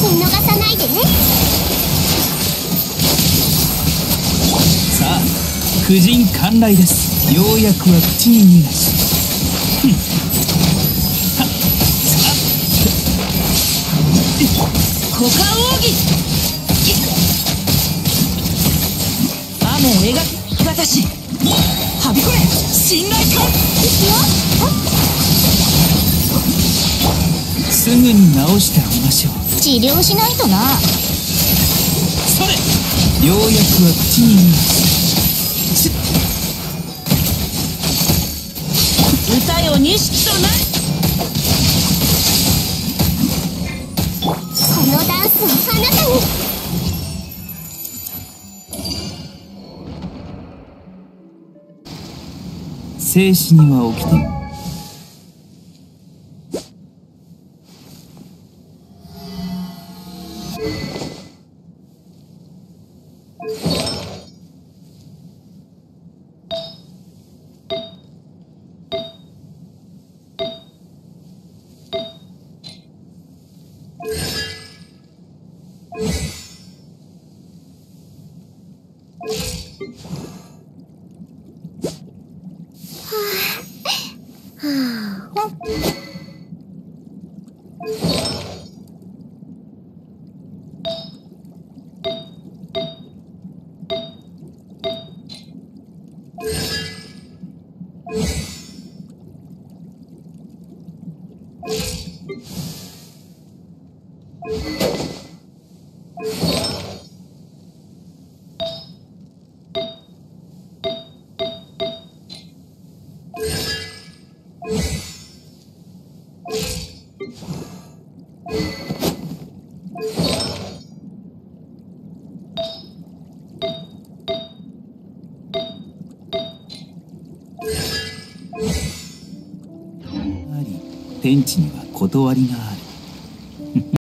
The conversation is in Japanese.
見逃さないでね。 さあ、婦人観来です。ようやくは口に逃がし。 股間奥義。雨描き私はびこれ信頼感。 すぐに直してあげましょう。 治療しないとな。 それ、ようやくは口に逃がし。 歌よ錦とな。 このダンスをあなたに。 生死には起きて。天地には断りがある。